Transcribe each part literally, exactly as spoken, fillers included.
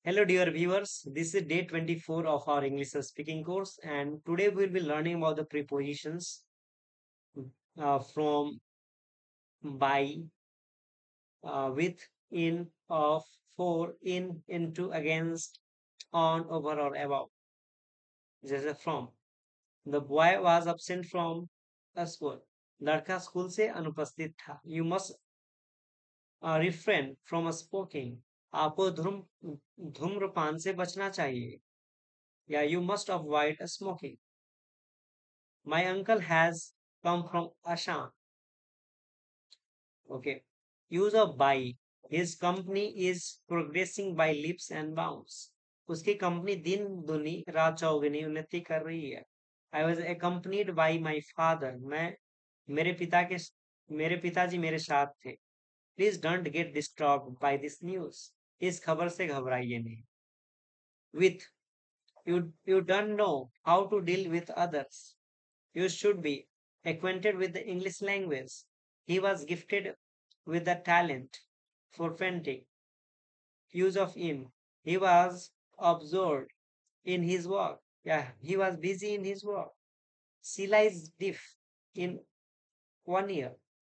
Hello, dear viewers. This is day twenty-four of our English speaking course, and today we'll be learning about the prepositions uh, from by, uh, with, in, of, for, in, into, against, on, over, or above. जैसे from. The boy was absent from the school. लड़का school से अनुपस्थित था. You must uh, refrain from smoking. आपको धूम धूम्रपान से बचना चाहिए. या you must avoid smoking. My uncle has come from Assam. Okay. Use of by. His company is progressing by leaps and bounds. उसकी कंपनी दिन दुनी रात चौगुनी उन्नति कर रही है. I was accompanied by my father. मैं मेरे पिता के मेरे पिताजी मेरे साथ थे. Please don't get disturbed by this news. इस खबर से घबराइए नहीं. With. You, you don't know how to deal with others. You should be acquainted with the English language. He was gifted with the talent for painting. Use of in. He was absorbed in his work. Yeah, he was busy in his work. Sheila is deaf in one year.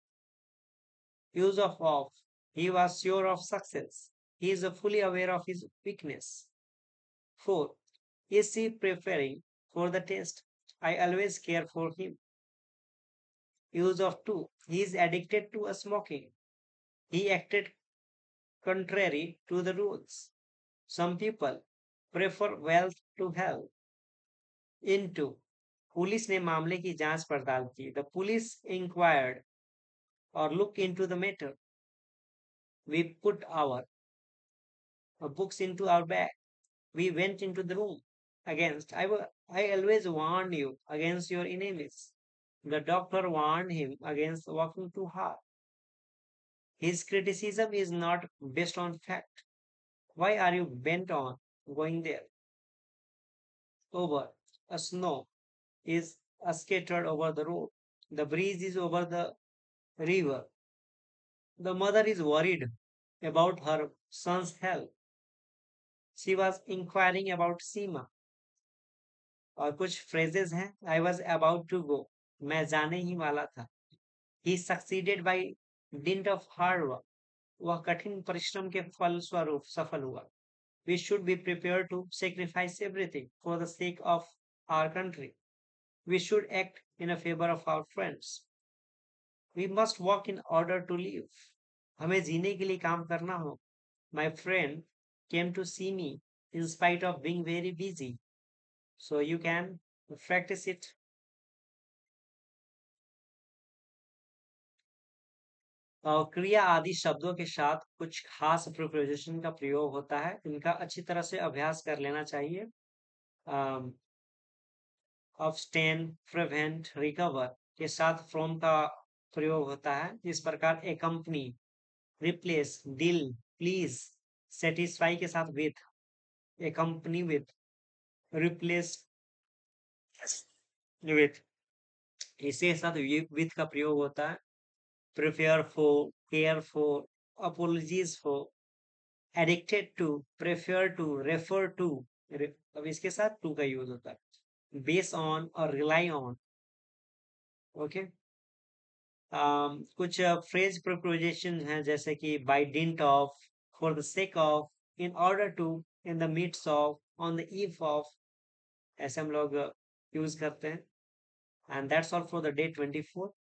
Use of of. He was sure of success. He is fully aware of his weakness. Four. Is he preparing for the test? I always care for him. Use of two. He is addicted to a smoking. He acted contrary to the rules. Some people prefer wealth to health. Into. Police ने मामले की जांच पड़ताल की. The police inquired or looked into the matter. We put our uh, books into our bag. We went into the room. Against. I, wa- I always warn you against your enemies. The doctor warned him against working too hard. His criticism is not based on fact. Why are you bent on going there? Over. A snow is scattered over the road. The breeze is over the river. The mother is worried about her son's health. She was inquiring about Seema. और कुछ phrases हैं. I was about to go. मैं जाने ही वाला था. He succeeded by dint of hard work. वह कठिन परिश्रम के फल स्वरूप सफल हुआ. We should be prepared to sacrifice everything for the sake of our country. We should act in a favor of our friends. We must work in order to live. हमें जीने के लिए काम करना हो. My friend came to see me in spite of being very busy. So you can practice it. और क्रिया आदि शब्दों के साथ कुछ खास प्रिपोजिशन का प्रयोग होता है. इनका अच्छी तरह से अभ्यास कर लेना चाहिए. abstain, prevent, recover के साथ from का प्रयोग होता है. इस प्रकार accompany, replace, deal, please, satisfy के साथ with, accompany with, replace with, इसके साथ with का प्रयोग होता है. prepare for, care for, apologies for, addicted to, prefer to, refer to. अब इसके साथ to का यूज होता है. base on और rely on. Okay okay? um, कुछ फ्रेज प्रिपोजिशन हैं जैसे कि by dint of, for the sake of, in order to, in the midst of, on the eve of. ऐसे हम लोग यूज करते हैं. And that's all for the day twenty four.